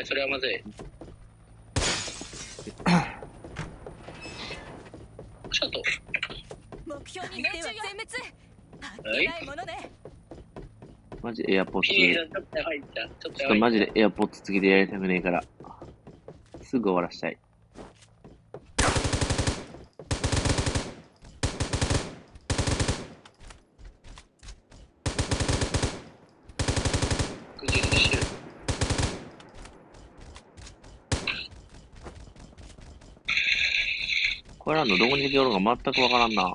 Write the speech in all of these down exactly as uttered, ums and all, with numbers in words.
ばい、それはまずい。シャット。 目標に命中よ。全滅。あっけないものね。 マジエアポッツ。 いいよ、ちょっと入った。ちょっとちょっとマジでエアポッツつけてやりたくねえから。すぐ終わらしたい。 グジグジしてる。 これらのどこに出ておるか全くわからんな。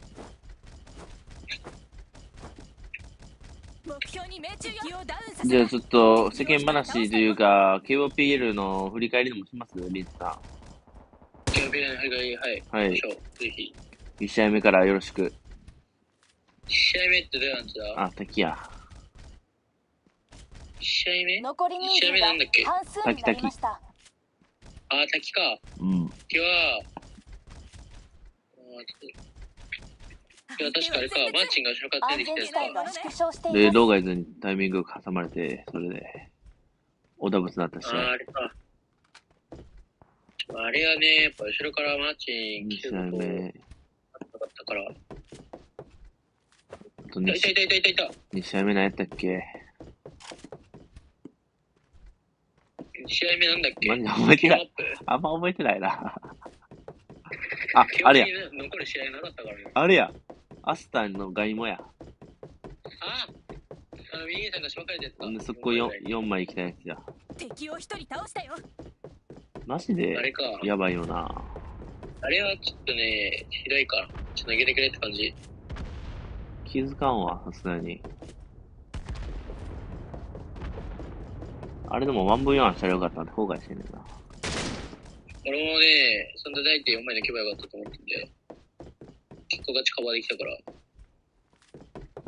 目標に命中よ。敵をダウンさせじゃあちょっと世間話というか、ケーオーピーエル の振り返りでもしますリンツさキャンペーン、はいはいはい。 ん。はい。 しょうぜひ。 いち試合目からよろしく。 いち試合目ってどういうやつだ？ あ、敵や。 いち試合目？ 残り人数が半数になりました。 あー、滝か。 うん。 滝は、あーちょっといや、確かあれか、マーチンが後ろから出てきたやつか。 が縮小していで、 ます。 ローガイズにタイミング挟まれて、それで、オダブスになったしあ、ー、あれか。あれはね、やっぱ後ろからマーチンに試合来てることな目。 かったから。 あと 2, いたいたいたいたいたいた。 に試合目何やったっけに試合目なんだっけ？ マジで覚えてない。あんま覚えてないな。あ、あれや。 残る試合なかったからね。 あれや。アスタンのガイモや。 ああの、右さんが紹介でやった。 ほんで、そこ 4, 4枚来たやつや。 敵を一人倒したよ。 マジであれか。 やばいよな。 あれはちょっとね、ひどいから。ちょっと投げてくれって感じ。 気づかんわ、さすがに。あれでも ワンブイワン したらよかったんで後悔してんねんな。 俺もね、そんな大体よんまい抜けばよかったと思ってんで、結構ガチカバーできたから。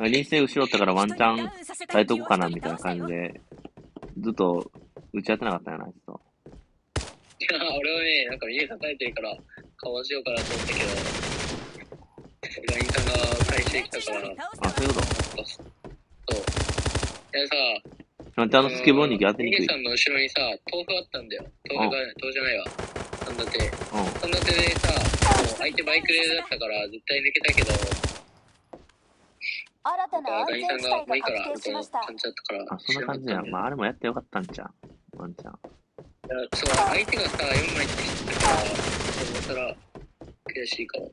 臨戦後ろったからワンチャン耐えとこうかなみたいな感じで、ずっと打ち合ってなかったよな、ちょっと。 いや、俺はね、なんか右さん耐えてるから、 かわしようかなと思ったけど、ガニさんが回収来たから、 あ、そういうことそう。いやさ、 なんであのスケボーに当てにくい。 ミゲさんの後ろにさ、豆腐あったんだよ。豆腐が、豆腐じゃないわ。三立て。 うん。 三立てでさ、もう相手バイクでだったから絶対抜けたけど、 新たな安ガニさん全地帯ががもういいから、 確定みたいなしました。 感じだったから。 あ、そんな感じじゃん。まあ、あれもやってよかったんじゃん。ワンちゃん。 そう、相手がさ、よんまいって知ってたから、そう思ったら、悔しいかも。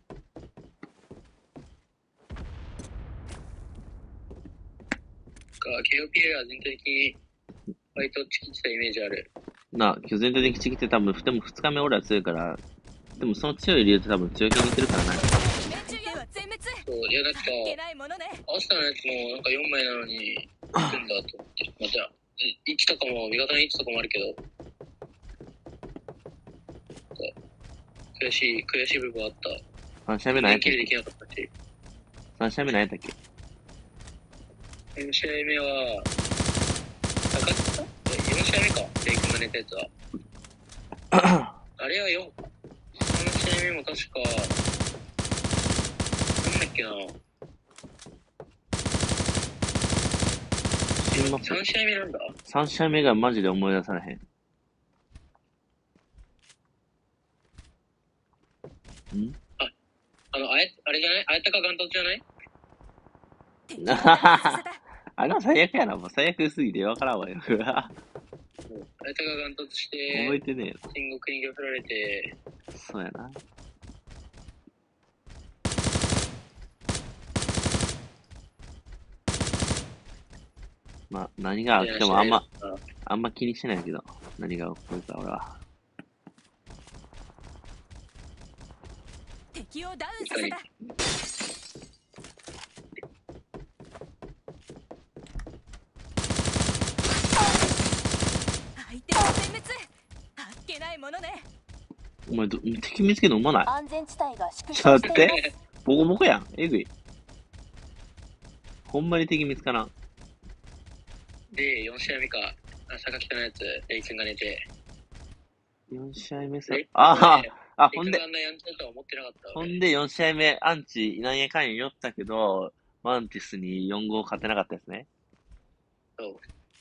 ケーオーピー は全体的に、割とチキってたイメージある。 な、今日全体的にちぎって多分、でもふつかめ俺は強いから、でもその強い理由って多分強気にいってるからな。 そう、いやだってさ、アスタのやつもなんかよんまいなのに、行くんだと思って。まあ、じゃあ、位置とかも、味方の位置とかもあるけど、悔しい、悔しい部分あった。 さん試合目何やったっキルでけきなかったし。 ?さん試合目何やったっけよん試合目は、高木さんえ、よん試合目か、レイ君が寝たやつは。あれはよん、さん試合目も確か、なんだっけな。さん試合目なんだ ?さん 試合目がマジで思い出されへん。んあ、あの、あれ、あれじゃないあやたかガントツじゃないあれは最悪やな。もう最悪すぎてわからんわよ。 あやたかガントツして、 覚えてねえよ。 戦国に漁振られて、 そうやな。まあ、何が起きてもあんま、あんま気にしないけど、何が起こるか俺は。 敵をダウンさせた。相手は全滅。あっけないものね。 お前ど、敵見つけるのうまない安全地帯が縮ちょっと小し待ってています。 ボコボコやん。えぐい。ほんまに敵見つからん。 で、よん試合目か、あ、坂北のやつ、レイ君が寝て。 よん試合目さレイ。 ああ、あ、ほんでレイ君があ、んなやんちゃとは思ってなかったわ。 ほんでよん試合目、アンチ、なんやかんや寄ったけど、マンティスによん号勝てなかったですね。 そう。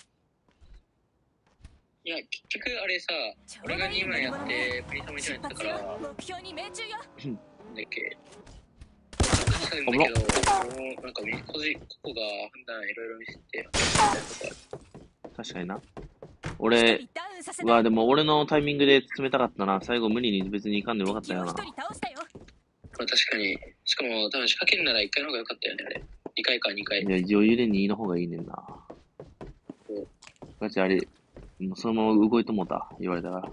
いや、結局あれさ、俺がにまいやって、プリサもいちまいやったから、なんだっ目標に命中よ。 け。勝つんだけど、もうなんか、個人、個々が判断いろいろ見せて、 確かにな。俺一人ダウンさせた。 は、でも俺のタイミングで詰めたかったな。最後無理に別にいかんでよかったよな。 敵を一人倒したよ。 まあ確かに、しかも多分仕掛けるならいっかいの方が良かったよね、あれ。にかいかにかい。 いや、余裕でにの方がいいねんな。 そうガチあれ、もうそのまま動いてもうた。言われたから。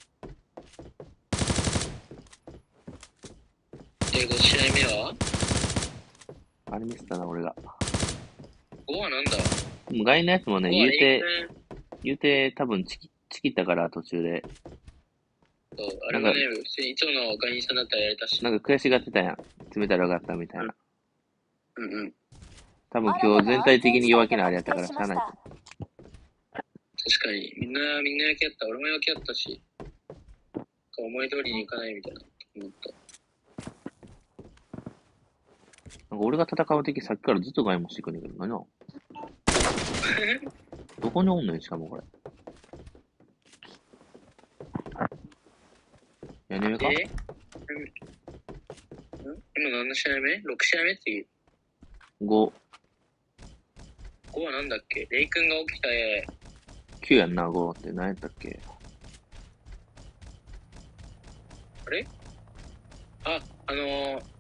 で、ご試合目はあれミスったな、俺が。 ごはなんだもう外のやつもね、 ごは言うて、 レイ君言うて多分チキ、チキったから途中で。 そう、あれもね、普通にいつものガニさんだったらやれたし。 なんか悔しがってたやん。詰めたらよかったみたいな。 うんうん。 多分今日全体的に弱気なあれやったからしゃあない。 確かに、みんな、みんな焼きやった。俺も焼きやったし。思い通りにいかないみたいな思った。 なんか俺が戦う敵さっきからずっと外もしてくんねんけど、何などこにおんねん、しかもこれ。屋根上かえん今何の試合目 ?ろく 試合目次。 ご、 ごはなんだっけレイ君が起きた絵。 きゅうやんな、ごって何やったっけあれあ、あのー、ん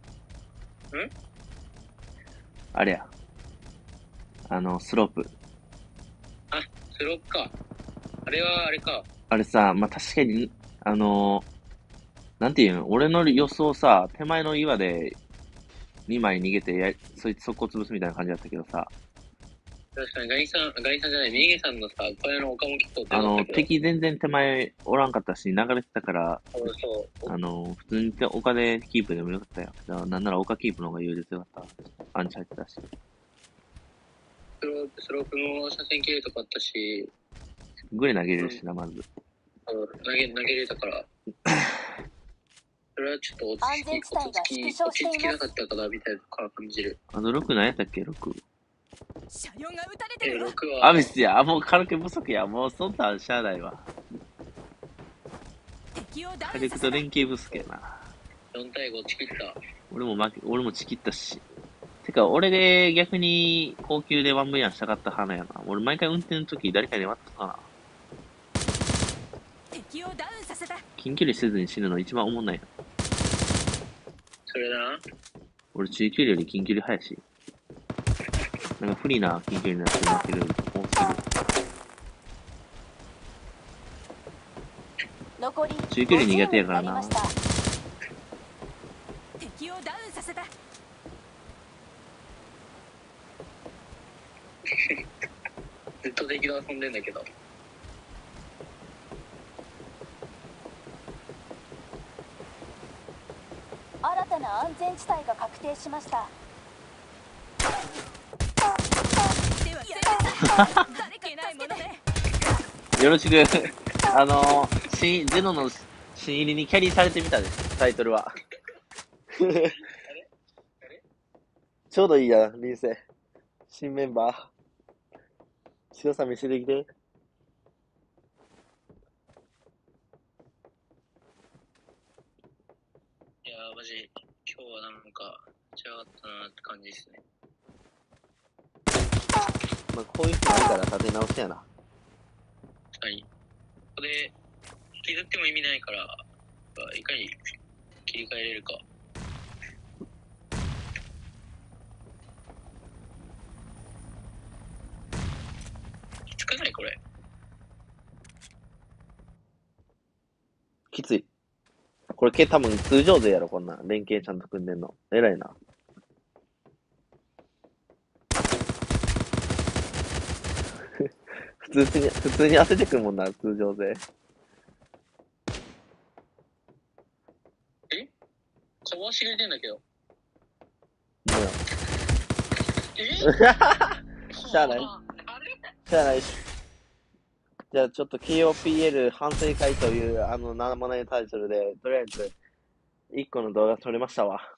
あれや。あの、スロープ。 あ、スロープか。あれはあれか。 あれさ、まあ、確かに、あのー、なんていうの俺の予想さ、手前の岩でにまい逃げてや、そいつ速攻潰すみたいな感じだったけどさ、 確かにガニさん、ガニさんじゃない、ミゲさんのさ、小屋の岡も結構あの、 けど敵全然手前おらんかったし、流れてたから、 そうそう。 あの、普通に丘でキープでもよかったよ。だからなんなら丘キープの方が有利でよかった。アンチ入ってたし。 スロープ、スロープの車線切れとかあったし、 グレ投げれるしな、まず。 投げ、投げれたから。 それはちょっと落ち着き、落ち着き、落ち着きなかったかなみたいな感じる。 あのろく何やったっけ ?ろく。 車両が撃たれてえ、 るわ。 ろくは、 アビスや。もう火力不足や。もうそんなんしゃあないわ。 敵をダ火ウンさせた。 力と連携不足やな。 よん対ごチキった。 俺も負け、俺もチキったし。てか、俺で逆に高級でワンブイワンしたかった花やな。俺毎回運転の時誰かに割ったかな。 敵をダウンさせた。 近距離せずに死ぬの一番おもんないな。 それな。 俺中距離より近距離早いし。なんか不利な近距離になってなってる。多す残り中距離苦手やからなごじゅうにりました。 敵をダウンさせた。 ずっと敵と遊んでんだけど。 新たな安全地帯が確定しました。 では誰かないものね。 よろしく。あのー、新、ゼノの新入りにキャリーされてみたです。タイトルは。ちょうどいいや、臨戦。新メンバー。強さ見せてきて。 いやー、マジ、今日はなんか、違ったなって感じですね。 まあ、こういう人あるから立て直しやな。 はい。ここで、引きずっても意味ないから、いかに切り替えれるか。きつくないこれ。 きつい。これ、多分通常勢やろ、こんなん。連携ちゃんと組んでんの。偉いな。普通に、普通に当ててくんもんな、通常勢。 えかわし入れてんだけど。 もうや。 えしゃあない。 あれしゃあないし。じゃあちょっと ケーオーピーエル 反省会という、あの、名もないタイトルで、とりあえず、一個の動画撮れましたわ。